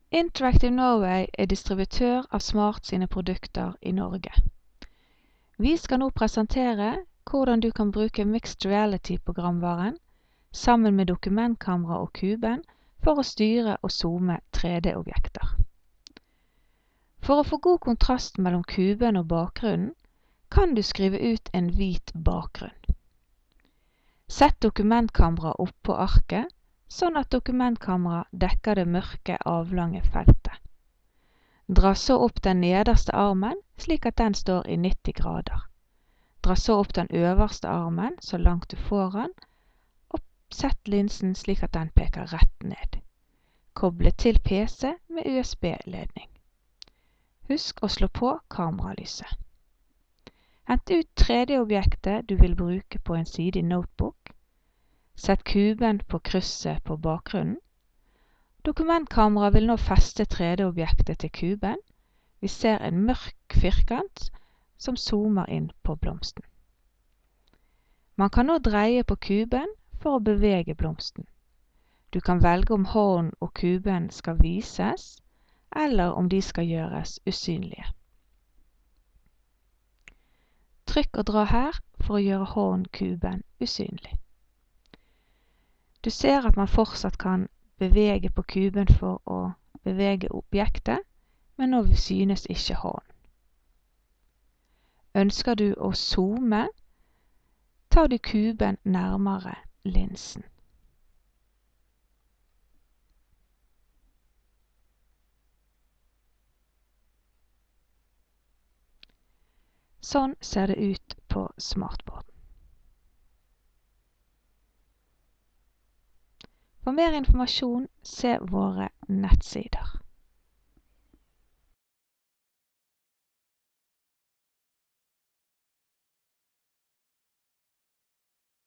Interactive Norway er distributør av Smart sine produkter i Norge. Vi skal nå presentere hvordan du kan bruke Mixed Reality-programvaren sammen med dokumentkamera og kuben for å styre og zoome 3D-objekter. For å få god kontrast mellom kuben og bakgrunnen, kan du skrive ut en hvit bakgrunn. Sett dokumentkamera opp på arket, sånn at dokumentkamera dekker det mørke, avlange feltet. Dra så opp den nederste armen, slik at den står i 90 grader. Dra så opp den øverste armen, så langt du får den, og sett linsen slik at den peker rett ned. Koble til PC med USB-ledning. Husk å slå på kameralyset. Hent ut 3D-objektet du vil bruke på en side i Notebook. Sett kuben på krysset på bakgrunnen. Dokumentkamera vil nå feste 3D-objektet til kuben. Vi ser en mørk firkant som zoomer inn på blomsten. Man kan nå dreie på kuben for å bevege blomsten. Du kan velge om hånden og kuben skal vises, eller om de skal gjøres usynlige. Trykk og dra her for å gjøre hånden-kuben usynlig. Du ser at man fortsatt kan bevege på kuben for å bevege objektet, men nå synes ikke hånden. Ønsker du å zoome, tar du kuben nærmere linsen. Sånn ser det ut på smartboarden. For mer informasjon, se våre nettsider.